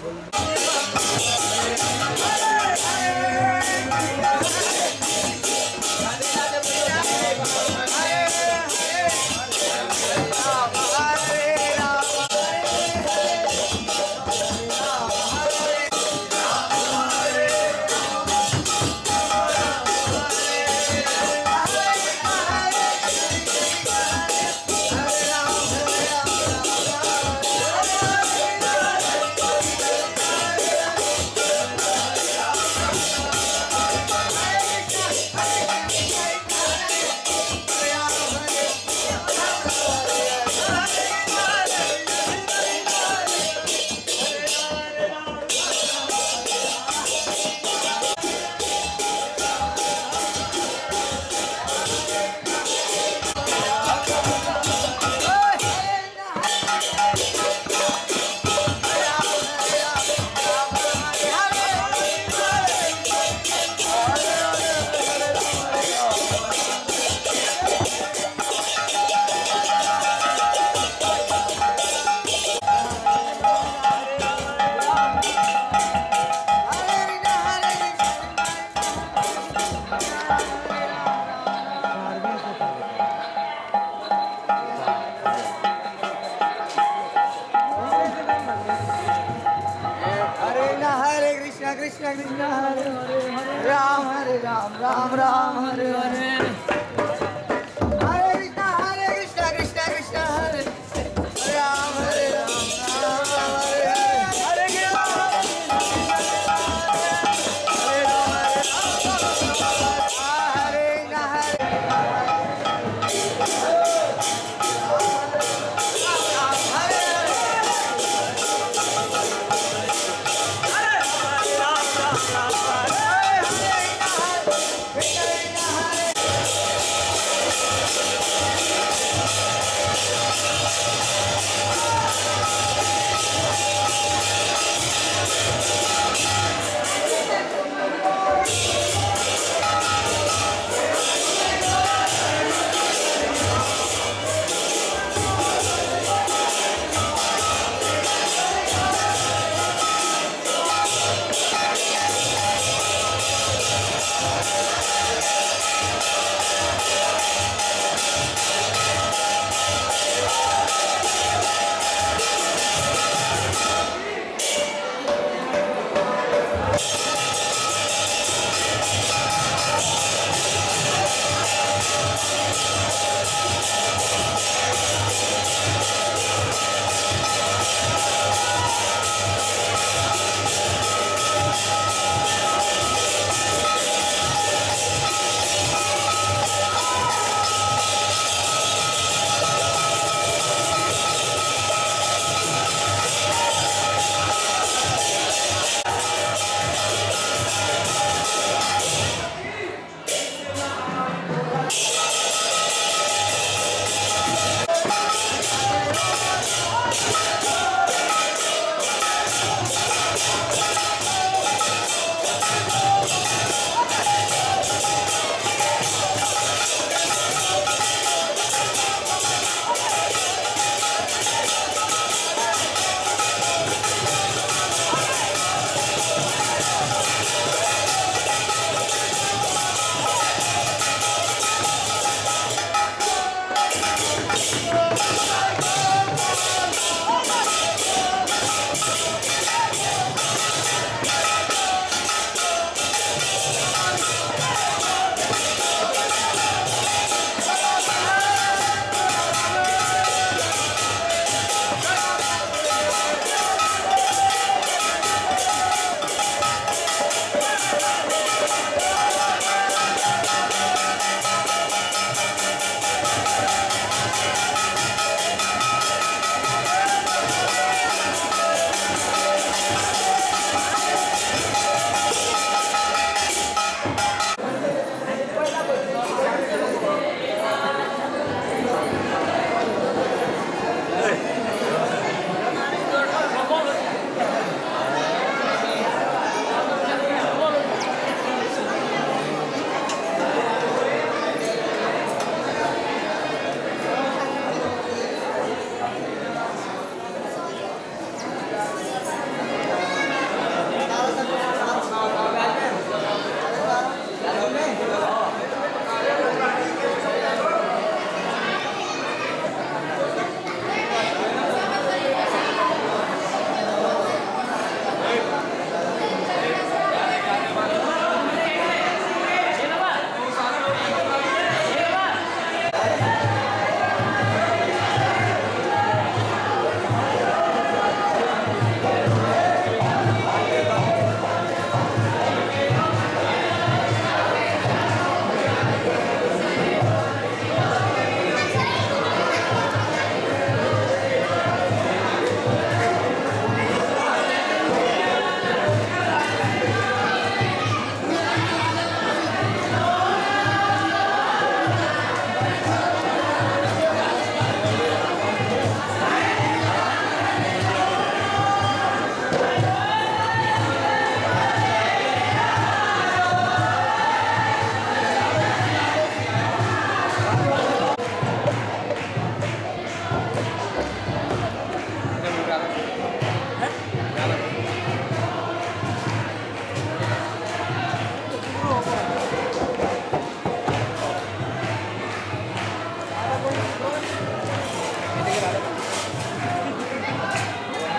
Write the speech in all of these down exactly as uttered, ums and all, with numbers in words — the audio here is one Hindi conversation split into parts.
Krishna Krishna Hare Hare Ram Hare Ram Ram Ram Hare Hare Hare Krishna Hare Krishna Krishna Krishna Hare Ram Hare Ram Ram Ram Hare Hare Hare Krishna Hare Ram Hare Hare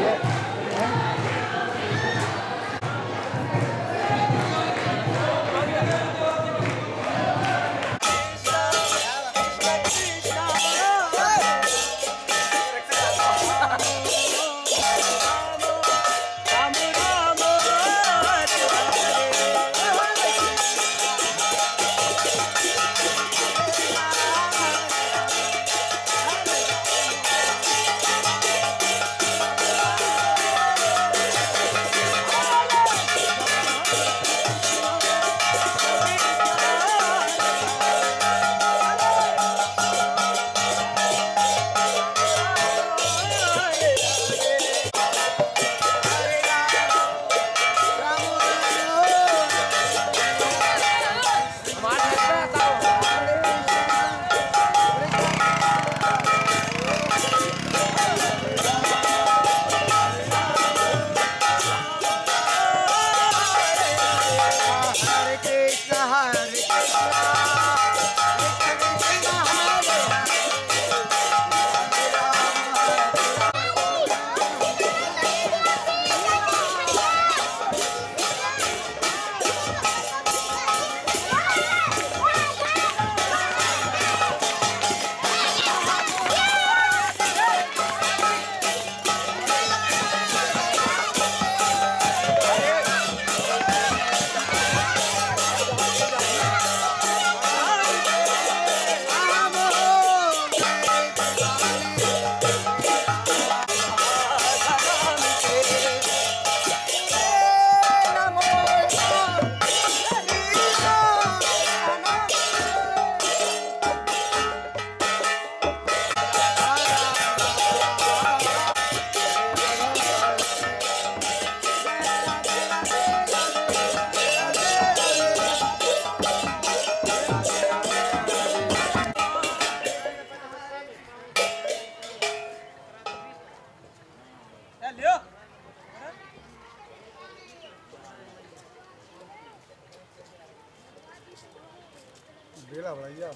बेला भैया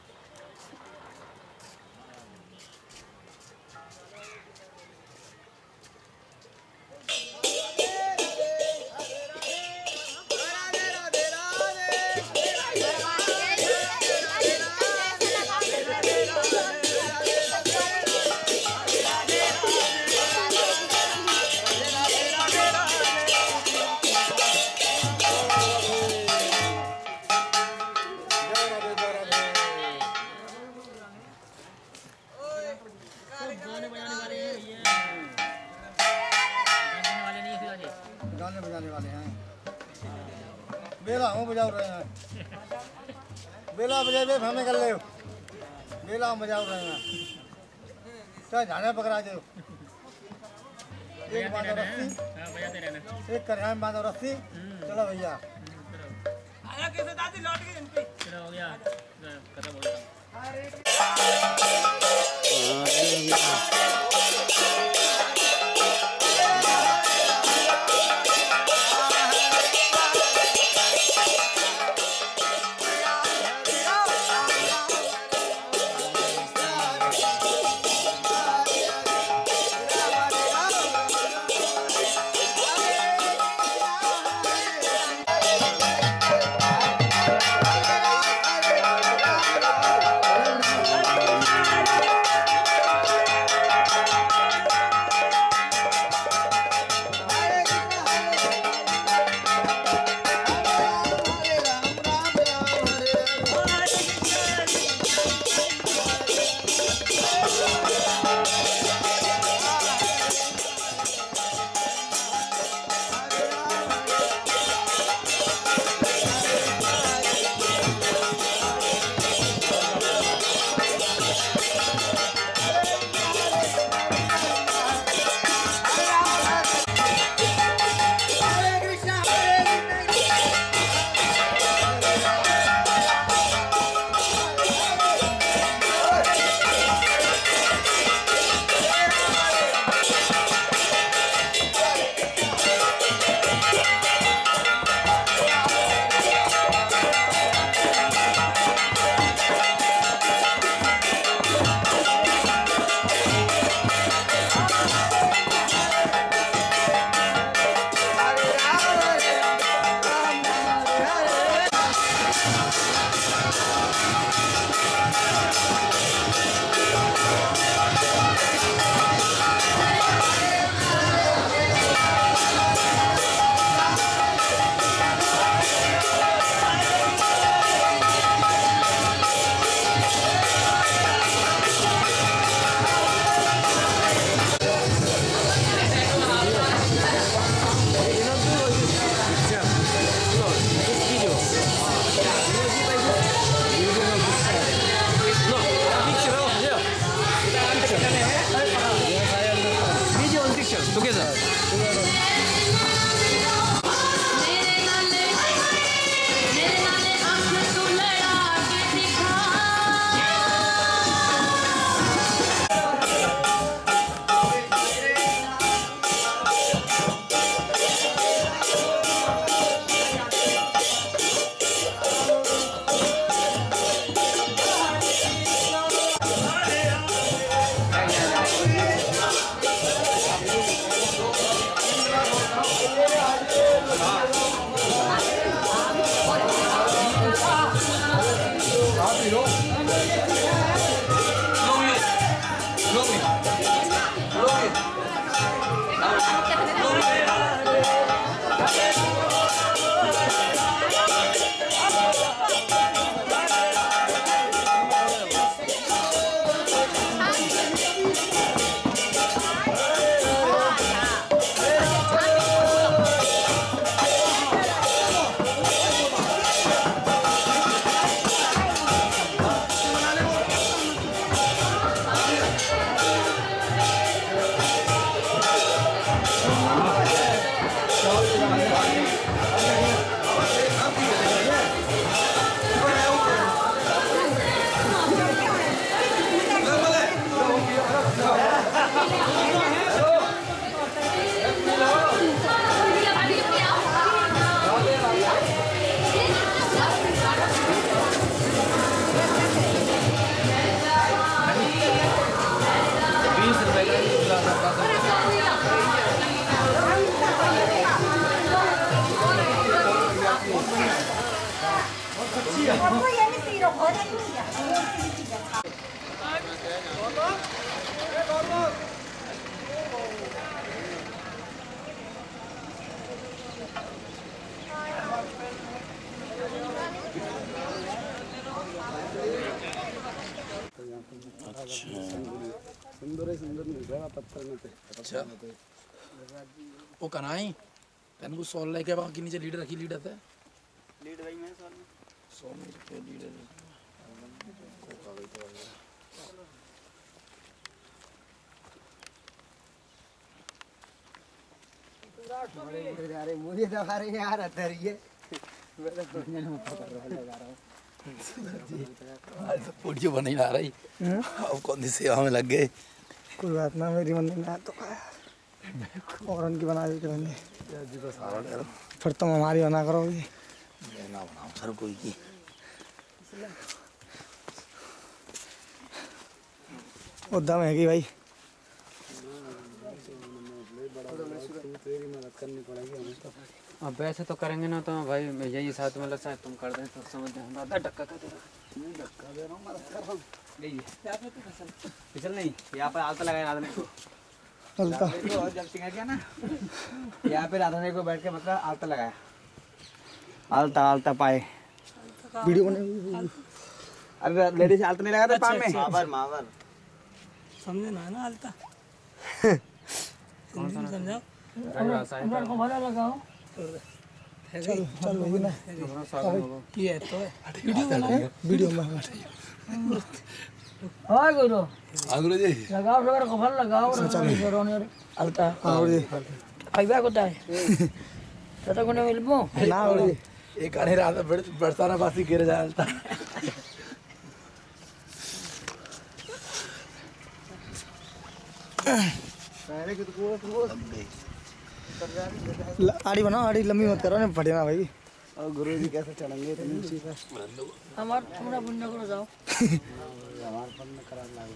गाने बजाने वाले हैं। बेला हूँ बजा रहे हैं। बेला बजे बे हमें कर ले बेला हम बजा रहे हैं। चाहे जाने पकड़ा दो एक बांधो रस्सी एक कर में बांधो रस्सी चलो भैया आया कैसे दादी लौट गई इनकी चलो हो गया खत्म हो गया तो कैसा अच्छा वो कनाई तेन को सॉल लेके बाकी नीचे लीड रखी लीड है लीड भाई मैं सॉल में सौ में रुपये लीड अरे मुझे दिखा रहे यार अंदर ये मैं तो दुनिया में पकड़ रहा लगा रहा हूँ आज तो वीडियो बन ही आ रही अब कौन सी सेवा में लग गए कोई बात ना मेरी मम्मी ने तो और उनकी बना दी करेंगे फिर तुम हमारी बना करोगी मैं ना बनाऊं सर कोई की उद्दम है कि भाई अब वैसे तो करेंगे ना तो भाई यही साथ मतलब शायद तुम कर दें तो समझ जाए आधा धक्का का दे रहा धक्का दे रहा हूँ मदद कर रहा हूँ फिसल नहीं यहाँ पर आलता लगाया राधा ने चलता जब सिंगा किया ना यहाँ पे राधा ने को बैठ के मतलब आलता लगाया आलता आलता पाए वीडियो बने अरे लेडीज आलता नहीं लगा था पान में मावर मावर समझे ना ना आलता कौन सा समझाओ रंगा साइड को भला लगाओ चल चल वही ना ये तो है वीडियो बना वीडियो में हां गुरु आगुरु जी लगाओ अगर को भला लगाओ रोने आलता हां और फायदा होता है तता कोने मिलबो ना और एक आने रात बरसाना बासी गिर जाता पहले कि तो आड़ी बनाओ आड़ी लंबी मत करो ना फटे ना भाई और गुरु जी कैसे चढ़ेंगे तुम नीचे पर हमार थोड़ा पुण्य करो जाओ हमार पुण्य करा लागो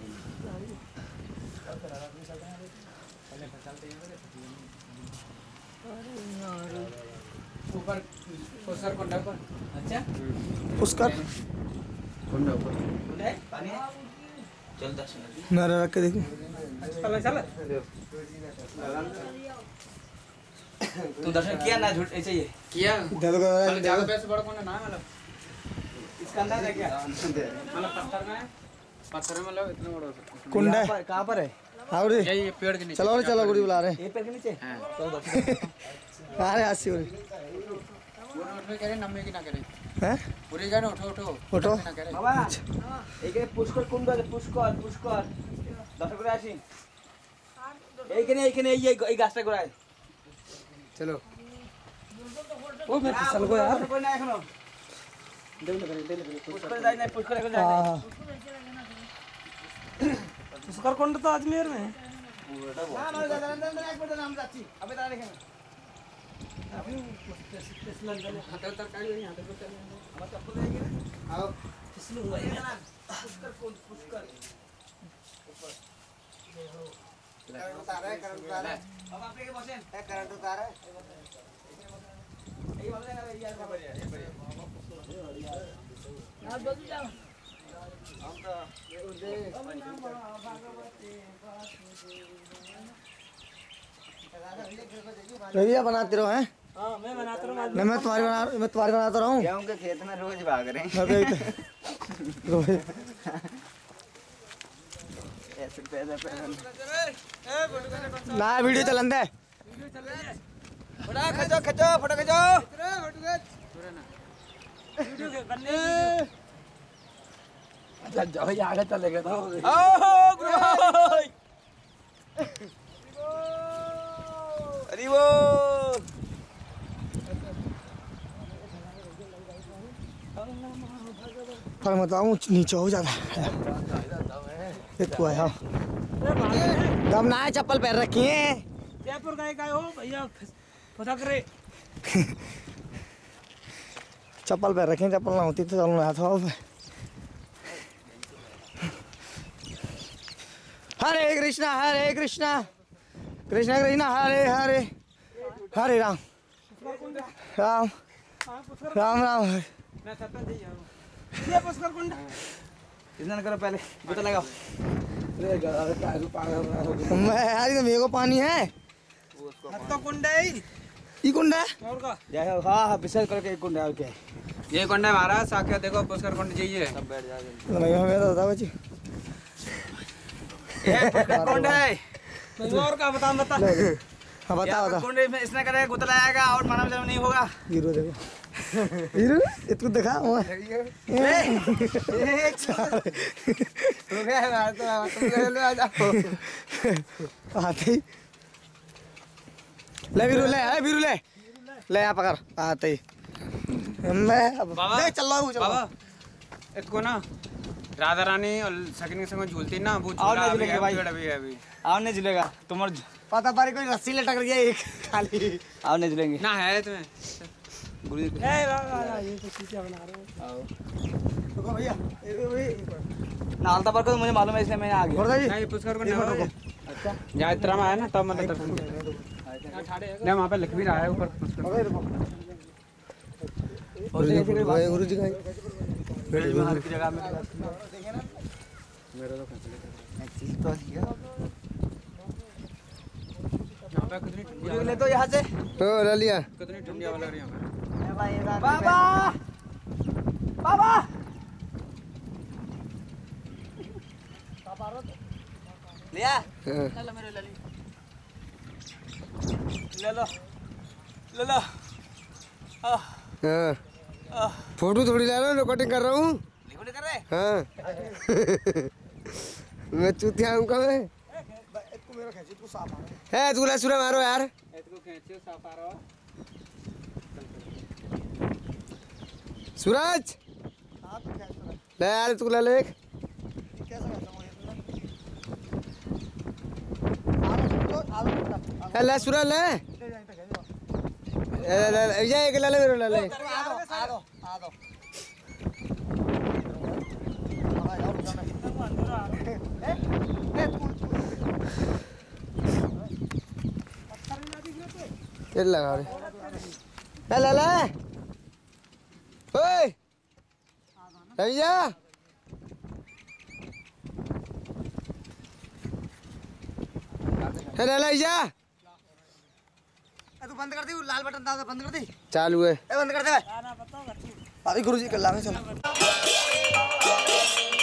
ऊपर पुष्कर कोंडा पर अच्छा पुष्कर कुंडा ऊपर पानी चल दस मेरा रख के देखो चल चल तू दर्शन किया ना झूठ ऐसे ही किया दे दो ज्यादा पैसे बड़ा कौन ना मतलब इसका अंदाज है क्या मतलब पत्थर में पत्थर में मतलब इतना बड़ा कुंडा है कहाँ पर है आओ रे यही पेड़ के नीचे चलो रे चलो गुरु बुला रहे ये पेड़ के नीचे हां चलो दर्शन अरे आसी रे पूरा उठे करे नम्मे की ना करे हैं पूरी जाने उठो उठो उठो ना करे बाबा एक पुष्कर कुंड है पुष्कर पुष्कर दर्शन করে আসি एक नहीं एक नहीं ये ये गास्टा को है चलो ओ मैं चल गो यार कोई ना एखनो दे ले दे ले पुश कर जाए नहीं पुश कर जाए हाँ पुष्कर कुंड तो अजमेर में है। ना ना दादा अंदर एक मिनट नाम जाची अबे तारा देखेंगे हाथ उतर काढ़ी नहीं हाथ उतर हम चप्पल लेंगे ना आओ फिसलूंगा ये ना पुष्कर कुंड पुष्कर ऊपर करंट उतार है करंट उतार है अब आप लेके बसें है करंट उतार है ये वाला है यार का बढ़िया ये बढ़िया आप बस जाओ हम तो ये उधे रविया बनाते रहो हैं। हाँ मैं बनाता रहा नहीं मैं तुम्हारी बना मैं तुम्हारी बनाता रहा हूँ। गेहूं के खेत में रोज भाग रहे हैं मैं तो रोज ऐसे पैसा पैसा ना वीडियो चलन दे बड़ा खचो खचो फोटो खचो अच्छा जाओ ये आगे चलेगा तो आओ गुरु भाई अरे वो पर मैं बताऊँ नीचे हो जाता एक को है दम ना है चप्पल पहन रखी है जयपुर गए गए हो भैया फसा करे चप्पल पहन रखी है चप्पल ना होती तो चलना था अब हरे कृष्णा हरे कृष्णा कृष्णा कृष्णा हरे हरे हरे राम राम राम राम हरे मैं सरपंच जी हूं ये पुष्कर कुंड इतना करो पहले बोतल लगाओ मैं यार ये तो मेरे को पानी है तो कुंड है ये कुंड है और का जय हो हाँ हाँ विशेष करके एक कुंड है ओके ये कुंड है महाराज साक्षात देखो पुष्कर कुंड जाइए सब बैठ जाओ तो नहीं हमें तो बता बच्ची ये पुष्कर कुंड है और का बता बता हाँ बता यहाँ बता कुंड में इसने करे गुतल आएगा और मानव जन्म नहीं होगा हीरो देखो हीरो इसको दिखा वो आते ही ले वीरू ले है वीरू ले ले यहाँ पकड़ आते ही मैं अब बाबा। देख चल रहा हूँ चल रहा बाबा हूँ। इसको ना राधा रानी और सकिन के संग झूलती ना वो और झूला नहीं अभी झूलेंगे है, भाई। पेड़ अभी है अभी आओ नहीं झूलेगा तुम्हारे पता पारी कोई रस्सी लटक गया एक खाली आओ नहीं झूलेंगे ना है तुम्हें गुरु जी ए वाह ये तो चीजें बना रहे हो आओ रुको भैया ये भाई नालता पर को मुझे मालूम है इसलिए मैं आ गया जी नहीं पुष्कर कुंड एक मिनट है रुको। अच्छा यात्रा में आया ना तब मतलब दर्शन किया नहीं वहाँ पे लिख भी रहा है ऊपर पुष्कर अबे रुको और ऐसे कोई बात गुरु जी का पेड़ में हर की जगह में मेरा तो कैंसिल एक चीज तो है यहाँ पे कितनी ठंडी गुरु ले तो यहाँ से तो ले लिया कितनी ठंडी हवा लग रही है यहाँ पे बाबा बाबा लिया ले लो मेरे ले ली ले लो ले लो आह हाँ फोटो थोड़ी ला रहा हूँ रिकॉर्डिंग कर रहा हूँ लिखो कर रहे हाँ मैं चूतिया हूँ कब है है तू ला सुरा मारो यार इसको खींचियो साफ आ रहा हो सूरज ले यार तू ला ले ए, ले सूरज ले ए, ले ले ये एक ले ले मेरे ले ले ये लगा रे ए ले ले ओए भैया ए ले ले भैया तू बंद कर दी लाल बटन था बंद कर दी चालू है ए बंद कर दे भाई अभी गुरुजी कर लावे चलो